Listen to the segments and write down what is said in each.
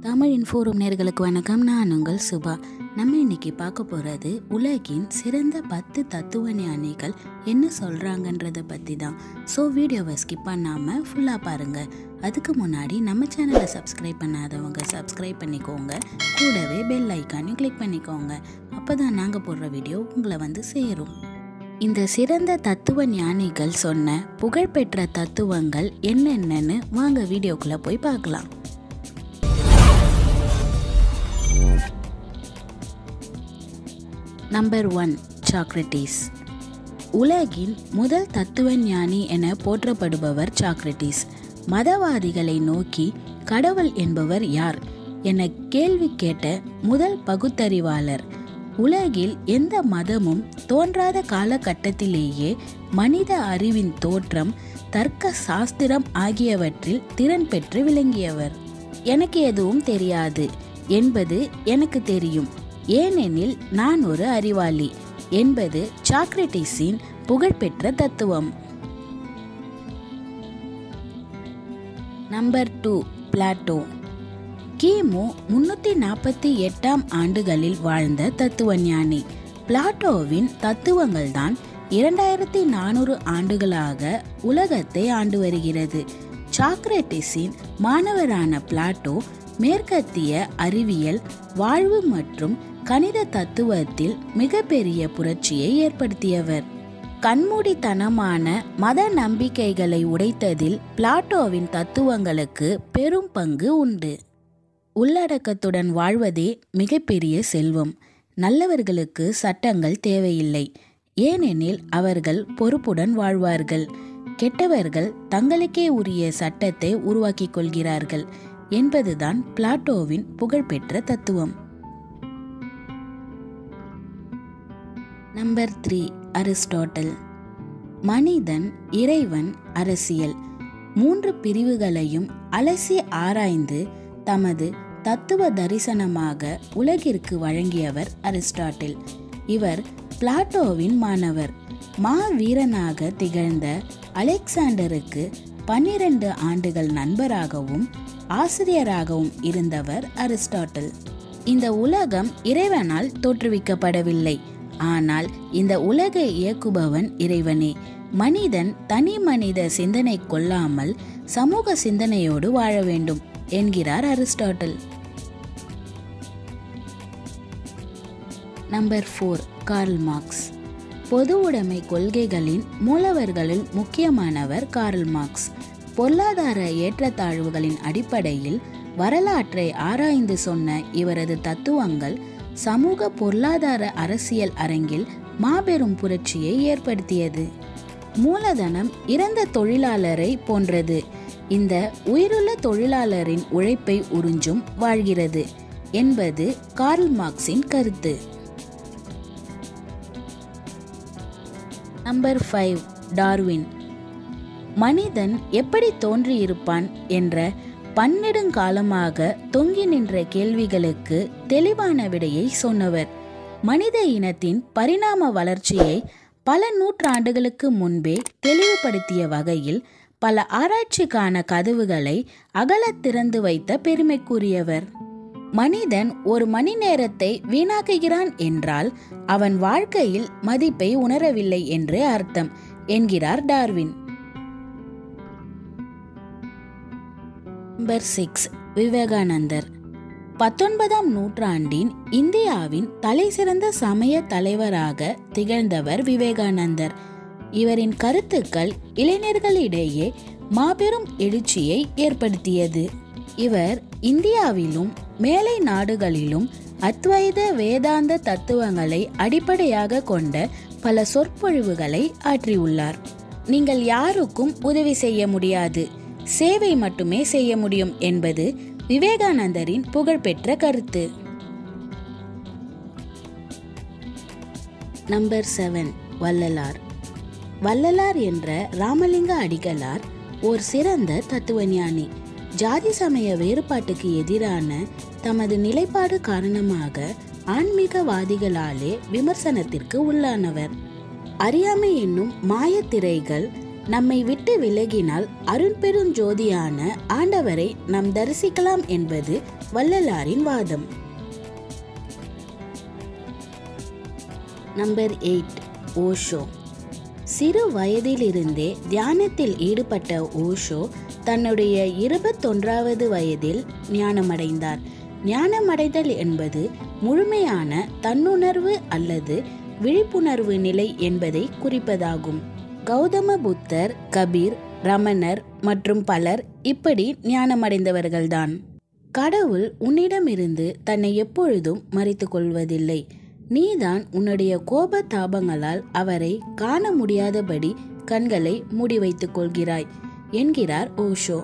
தமிழ் இன்ஃபோரூம் நேயர்களுக்கு வணக்கம். நான் உங்கள் சுபா. நம்ம இன்னைக்கு பார்க்க போகிறது உலகின் சிறந்த 10 தத்துவ ஞானிகள் என்ன சொல்கிறாங்கன்றதை பற்றி தான். ஸோ வீடியோவை ஸ்கிப் பண்ணாமல் ஃபுல்லாக பாருங்கள். அதுக்கு முன்னாடி நம்ம சேனலை சப்ஸ்கிரைப் பண்ணாதவங்க சப்ஸ்கிரைப் பண்ணிக்கோங்க. கூடவே பெல் ஐக்கானையும் கிளிக் பண்ணிக்கோங்க. அப்போ தான் நாங்கள் போடுற வீடியோ உங்களை வந்து சேரும். இந்த சிறந்த தத்துவ ஞானிகள் சொன்ன புகழ்பெற்ற தத்துவங்கள் என்னென்னு வாங்க வீடியோக்குள்ளே போய் பார்க்கலாம். Number 1, Socrates. உலகின் முதல் தத்துவ ஞானி என போற்றப்படுபவர் சாக்ரட்டிஸ். மதவாதிகளை நோக்கி கடவுள் என்பவர் யார் என கேள்வி கேட்ட முதல் பகுத்தறிவாளர். உலகில் எந்த மதமும் தோன்றாத காலகட்டத்திலேயே மனித அறிவின் தோற்றம், தர்க்க சாஸ்திரம் ஆகியவற்றில் திறன் பெற்று விளங்கியவர். எனக்கு எதுவும் தெரியாது என்பது எனக்கு தெரியும், ஏனெனில் நான் ஒரு அறிவாளி என்பது சாக்ரட்டிஸின் புகழ்பெற்ற தத்துவம். Number 2, Plato. கிமு 348ஆம் ஆண்டுகளில் வாழ்ந்த தத்துவ ஞானி. பிளாட்டோவின் தத்துவங்கள் தான் 2400 ஆண்டுகளாக உலகத்தை ஆண்டு வருகிறது. சாக்ரட்டிஸின் மாணவரான பிளாட்டோ மேற்கத்திய அறிவியல், வாழ்வு மற்றும் கணித தத்துவத்தில் மிகப்பெரிய புரட்சியை ஏற்படுத்தியவர். கண்மூடித்தனமான மத நம்பிக்கைகளை உடைத்ததில் பிளாட்டோவின் தத்துவங்களுக்கு பெரும் பங்கு உண்டு. உள்ளடக்கத்துடன் வாழ்வதே மிகப்பெரிய செல்வம். நல்லவர்களுக்கு சட்டங்கள் தேவையில்லை, ஏனெனில் அவர்கள் பொறுப்புடன் வாழ்வார்கள். கெட்டவர்கள் தங்களுக்கே உரிய சட்டத்தை உருவாக்கிக் கொள்கிறார்கள் என்பதுதான் பிளாட்டோவின் புகழ்பெற்ற தத்துவம். Number 3, Aristotle. மனிதன், இறைவன், அரசியல் 3 பிரிவுகளையும் அலசி ஆராய்ந்து தமது தத்துவ தரிசனமாக உலகிற்கு வழங்கியவர் அரிஸ்டாட்டில். இவர் பிளாட்டோவின் மாணவர். மாவீரனாக திகழ்ந்த அலெக்சாண்டருக்கு 12 ஆண்டுகள் நண்பராகவும் ஆசிரியராகவும் இருந்தவர் அரிஸ்டாட்டில். இந்த உலகம் இறைவனால் தோற்றுவிக்கப்படவில்லை, ஆனால் இந்த உலகை இயக்குபவன் இறைவனே. மனிதன் தனி மனித சிந்தனை கொள்ளாமல் சமூக சிந்தனையோடு வாழ வேண்டும் என்கிறார் அரிஸ்டாட்டில். Number 4, Karl Marx. பொது உடைமை கொள்கைகளின் மூலவர்களில் முக்கியமானவர் கார்ல் மார்க்ஸ். பொருளாதார ஏற்றத்தாழ்வுகளின் அடிப்படையில் வரலாற்றை ஆராய்ந்து சொன்ன இவரது தத்துவங்கள் சமூக, பொருளாதார, அரசியல் அரங்கில் மாபெரும் புரட்சியை ஏற்படுத்தியது. மூலதனம் இறந்த தொழிலாளரை போன்றது. இந்த உயிருள்ள தொழிலாளரின் உழைப்பை உறிஞ்சும் வாழ்கிறது என்பது கார்ல் மார்க்ஸின் கருத்து. Number 5, Darwin. மனிதன் எப்படி தோன்றியிருப்பான் என்ற பன்னெடுங்காலமாக தொங்கி நின்ற கேள்விகளுக்கு தெளிவான விடையை சொன்னவர். மனித இனத்தின் பரிணாம வளர்ச்சியை பல நூற்றாண்டுகளுக்கு முன்பே தெளிவுபடுத்திய வகையில் பல ஆராய்ச்சிக்கான கதவுகளை அகலத் திறந்து வைத்த பெருமைக்குரியவர். மனிதன் ஒரு மணி நேரத்தை வீணாக்குகிறான் என்றால் அவன் வாழ்க்கையில் மதிப்பை உணரவில்லை என்று அர்த்தம் என்கிறார் டார்வின். நம்பர் 6, விவேகானந்தர். 19ஆம் நூற்றாண்டின் இந்தியாவின் தலைசிறந்த சமய தலைவராக திகழ்ந்தவர் விவேகானந்தர். இவரின் கருத்துக்கள் இளைஞர்களிடையே மாபெரும் எழுச்சியை ஏற்படுத்தியது. இவர் இந்தியாவிலும் மேலை நாடுகளிலும் அத்வைத வேதாந்த தத்துவங்களை அடிப்படையாக கொண்ட பல சொற்பொழிவுகளை ஆற்றியுள்ளார். நீங்கள் யாருக்கும் உதவி செய்ய முடியாது, சேவை மட்டுமே செய்ய முடியும் என்பது விவேகானந்தரின் புகழ்பெற்ற கருத்து. நம்பர் 7, வள்ளலார். வள்ளலார் என்ற ராமலிங்க அடிகளார் ஓர் சிறந்த தத்துவஞானி. ஜாதி சமய வேறுபாட்டுக்கு எதிரான தமது நிலைப்பாடு காரணமாக ஆன்மீகவாதிகளாலே விமர்சனத்திற்கு உள்ளானவர். அறியாமை என்னும் மாயத்திரைகள் நம்மை விட்டு விலகினால் அருட்பெருஞ்சோதியான ஆண்டவரை நாம் தரிசிக்கலாம் என்பது வள்ளலாரின் வாதம். நம்பர் 8, ஓஷோ. சிறு வயதிலிருந்தே தியானத்தில் ஈடுபட்ட ஓஷோ தன்னுடைய 21வது வயதில் ஞானமடைந்தார். ஞானமடைதல் என்பது முழுமையான தன்னுணர்வு அல்லது விழிப்புணர்வு நிலை என்பதை குறிப்பதாகும். கௌதம புத்தர், கபீர், ரமணர் மற்றும் பலர் இப்படி ஞானமடைந்தவர்கள்தான். கடவுள் உன்னிடமிருந்து தன்னை எப்பொழுதும் மறைத்து கொள்வதில்லை. நீதான் உன்னுடைய கோப தாபங்களால் அவரை காண முடியாதபடி கண்களை மூடி வைத்துக் கொள்கிறாய் என்கிறார் ஓஷோ.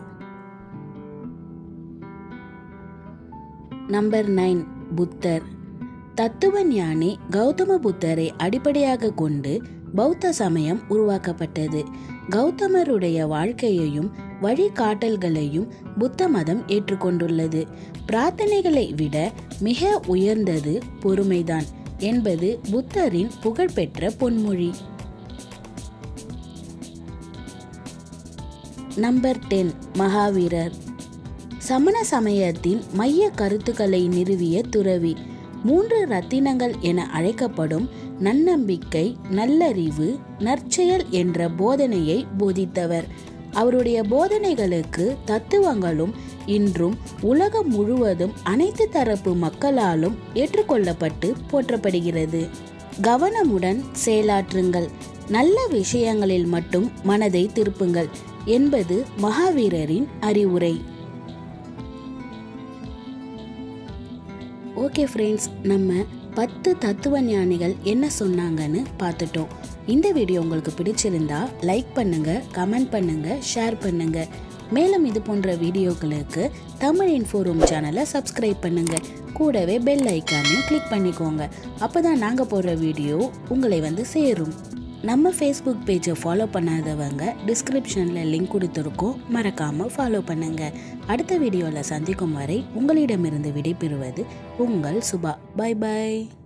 நம்பர் 9, புத்தர். தத்துவ ஞானி கௌதம புத்தரை அடிப்படையாக கொண்டு பௌத்த சமயம் உருவாக்கப்பட்டது. கௌதமருடைய வாழ்க்கையையும் வழிகாட்டல்களையும் புத்த மதம் ஏற்றுக்கொண்டுள்ளது. பிரார்த்தனைகளை விட மிக உயர்ந்தது பொறுமைதான் என்பது புத்தரின் புகழ்பெற்ற பொன்மொழி. நம்பர் 10, மகாவீரர். சமண சமயத்தின் மைய கருத்துக்களை நிறுவிய துறவி. 3 ரத்தினங்கள் என அழைக்கப்படும் நன்னம்பிக்கை, நல்லறிவு, நற்செயல் என்ற போதனையை போதித்தவர். அவருடைய போதனைகளுக்கு தத்துவங்களும் இன்றும் உலகம் முழுவதும் அனைத்து தரப்பு மக்களாலும் ஏற்றுக்கொள்ளப்பட்டு போற்றப்படுகிறது. கவனமுடன் செயலாற்றுங்கள், நல்ல விஷயங்களில் மட்டும் மனதை திருப்புங்கள் என்பது மகாவீரரின் அறிவுரை. ஓகே ஃப்ரெண்ட்ஸ், நம்ம 10 தத்துவ ஞானிகள் என்ன சொன்னாங்கன்னு பார்த்துட்டோம். இந்த வீடியோ உங்களுக்கு பிடிச்சிருந்தா லைக் பண்ணுங்க, கமெண்ட் பண்ணுங்க, ஷேர் பண்ணுங்க. மேலும் இது போன்ற வீடியோக்களுக்கு தமிழ் இன்ஃபோரூம் சேனலை சப்ஸ்கிரைப் பண்ணுங்க. கூடவே பெல் ஐக்கானையும் கிளிக் பண்ணிக்கோங்க. அப்போதான் நாங்கள் போடுற வீடியோ உங்களை வந்து சேரும். நம்ம ஃபேஸ்புக் பேஜை ஃபாலோ பண்ணாதவங்க டிஸ்கிரிப்ஷனில் லிங்க் கொடுத்துருக்கோம், மறக்காமல் ஃபாலோ பண்ணுங்கள். அடுத்த வீடியோவில் சந்திக்கும் வரை உங்களிடமிருந்து விடைபெறுவது உங்கள் சுபா. Bye bye.